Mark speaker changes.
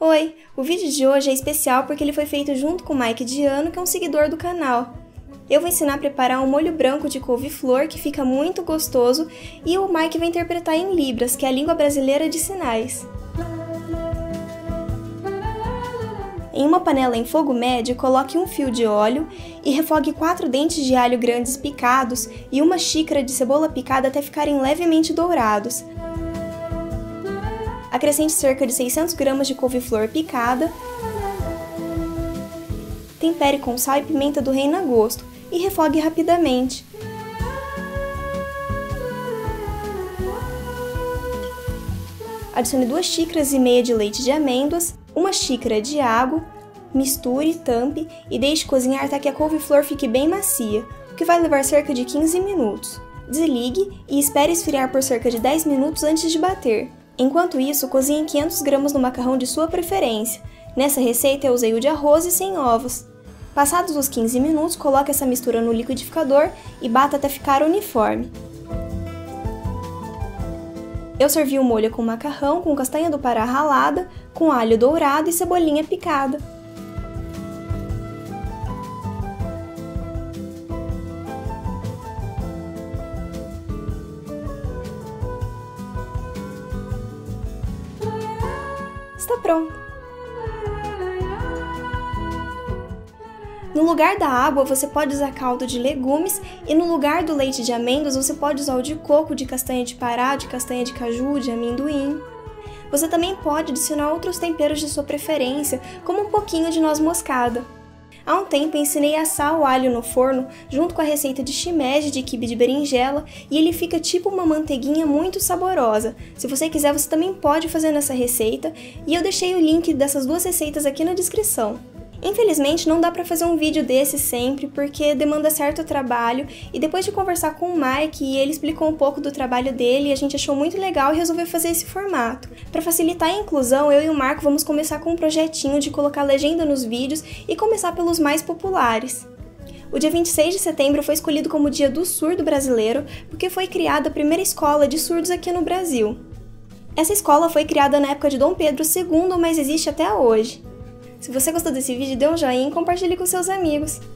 Speaker 1: Oi! O vídeo de hoje é especial porque ele foi feito junto com o Mike Diano, que é um seguidor do canal. Eu vou ensinar a preparar um molho branco de couve-flor que fica muito gostoso e o Mike vai interpretar em Libras, que é a língua brasileira de sinais. Em uma panela em fogo médio, coloque um fio de óleo e refogue 4 dentes de alho grandes picados e uma xícara de cebola picada até ficarem levemente dourados. Acrescente cerca de 600 gramas de couve-flor picada. Tempere com sal e pimenta do reino a gosto e refogue rapidamente. Adicione 2 xícaras e meia de leite de amêndoas, 1 xícara de água, misture, tampe e deixe cozinhar até que a couve-flor fique bem macia, o que vai levar cerca de 15 minutos. Desligue e espere esfriar por cerca de 10 minutos antes de bater. Enquanto isso, cozinhe 500 gramas no macarrão de sua preferência. Nessa receita eu usei o de arroz e sem ovos. Passados os 15 minutos, coloque essa mistura no liquidificador e bata até ficar uniforme. Eu servi o molho com macarrão, com castanha do Pará ralada, com alho dourado e cebolinha picada. Está pronto! No lugar da água, você pode usar caldo de legumes e no lugar do leite de amêndoas, você pode usar o de coco, de castanha de Pará, de castanha de caju, de amendoim. Você também pode adicionar outros temperos de sua preferência, como um pouquinho de noz moscada. Há um tempo ensinei a assar o alho no forno junto com a receita de shimeji de quibe de berinjela e ele fica tipo uma manteiguinha muito saborosa. Se você quiser, você também pode fazer nessa receita e eu deixei o link dessas duas receitas aqui na descrição. Infelizmente não dá para fazer um vídeo desse sempre porque demanda certo trabalho e depois de conversar com o Mike e ele explicou um pouco do trabalho dele, a gente achou muito legal e resolveu fazer esse formato. Para facilitar a inclusão, eu e o Marco vamos começar com um projetinho de colocar legenda nos vídeos e começar pelos mais populares. O dia 26 de setembro foi escolhido como Dia do Surdo Brasileiro porque foi criada a primeira escola de surdos aqui no Brasil. Essa escola foi criada na época de Dom Pedro II, mas existe até hoje. Se você gostou desse vídeo, dê um joinha e compartilhe com seus amigos.